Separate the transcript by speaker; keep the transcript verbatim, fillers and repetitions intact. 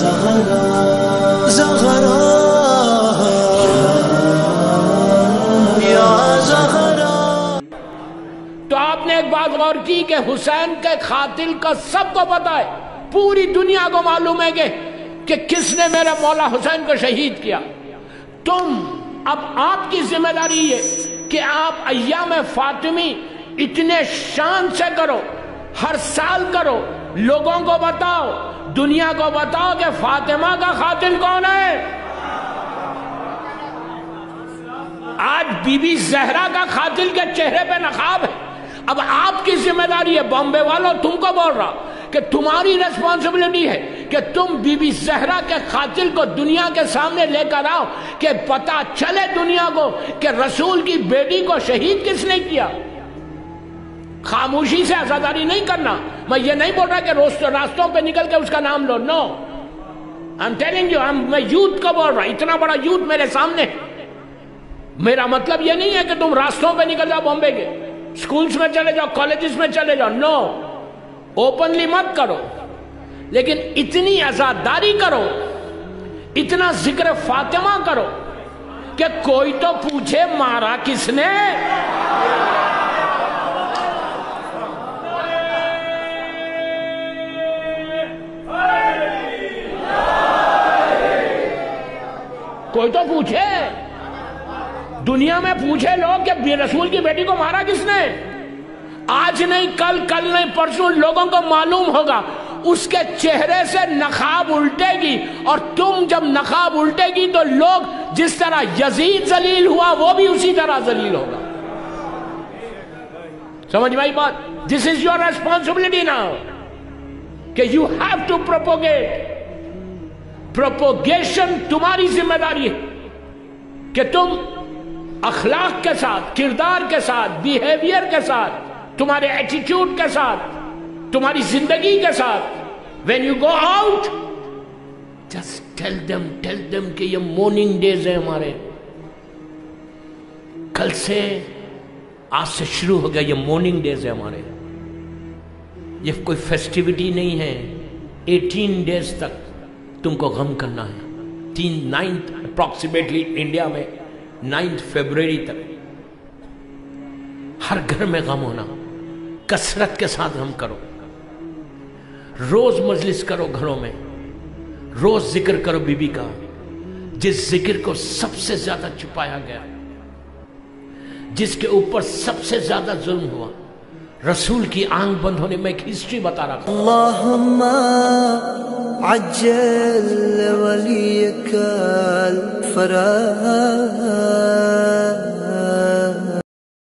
Speaker 1: زہرا زہرا یا زہرا۔
Speaker 2: تو آپ نے ایک بات غور کی کہ حسین کے قاتل کا سب کو پتا ہے، پوری دنیا کو معلوم ہے کہ کہ کس نے میرے مولا حسین کو شہید کیا۔ تم اب آپ کی ذمہ داری ہے کہ آپ ایام فاطمی اتنے شان سے کرو، ہر سال کرو، لوگوں کو بتاؤ، دنیا کو بتاؤ کہ فاطمہ کا قاتل کون ہے۔ آج بی بی زہرا کا قاتل کے چہرے پہ نقاب ہے۔ اب آپ کی ذمہ داری ہے، بامبے والوں تم کو بول رہا کہ تمہاری ریسپانسبلٹی ہے کہ تم بی بی زہرا کے قاتل کو دنیا کے سامنے لے کر آؤ کہ پتہ چلے دنیا کو کہ رسول کی بیٹی کو شہید کس نے کیا۔ خاموشی سے عزاداری نہیں کرنا۔ میں یہ نہیں بول رہا کہ راستوں پہ نکل کے اس کا نام لو، نو I'm telling you، میں یوتھ کو بول رہا، اتنا بڑا یوتھ میرے سامنے۔ میرا مطلب یہ نہیں ہے کہ تم راستوں پہ نکل جاؤ بامبے کے، سکولز میں چلے جاؤ، کالجز میں چلے جاؤ، نو، اوپنلی مت کرو، لیکن اتنی عزاداری کرو، اتنا ذکر فاطمہ کرو کہ کوئی تو پوچھے مارا کس نے۔ کوئی تو پوچھے، دنیا میں پوچھے لوگ کہ رسول کی بیٹی کو مارا کس نے۔ آج نہیں کل، کل نہیں پرسوں لوگوں کو معلوم ہوگا، اس کے چہرے سے نقاب الٹے گی، اور تم جب نقاب الٹے گی تو لوگ جس طرح یزید ذلیل ہوا وہ بھی اسی طرح ذلیل ہوگا۔ سمجھ میں آئی بات؟ This is your responsibility now کہ you have to propagate۔ Propagation تمہاری ذمہ داری ہے کہ تم اخلاق کے ساتھ، کردار کے ساتھ، بیہیویئر کے ساتھ، تمہارے ایٹیٹیوڈ کے ساتھ، تمہاری زندگی کے ساتھ، when you go out just tell them tell them کہ یہ مورننگ ڈیز ہیں ہمارے، کل سے آج سے شروع ہو گیا، یہ مورننگ ڈیز ہیں ہمارے، یہ کوئی فیسٹیوٹی نہیں ہے۔ ایٹین ڈیز تک تم کو غم کرنا ہے، تین نائنتھ اپروکسیمیٹلی انڈیا میں نائنتھ فیبروری تک ہر گھر میں غم ہونا، کثرت کے ساتھ غم کرو، روز مجلس کرو گھروں میں، روز ذکر کرو بی بی کا، جس ذکر کو سب سے زیادہ چھپایا گیا، جس کے اوپر سب سے زیادہ ظلم ہوا، رسول کی آنکھ بند ہونے میں ایک ہسٹری بتا رہا تھا۔
Speaker 1: اللہم عجل ولیک الفرج۔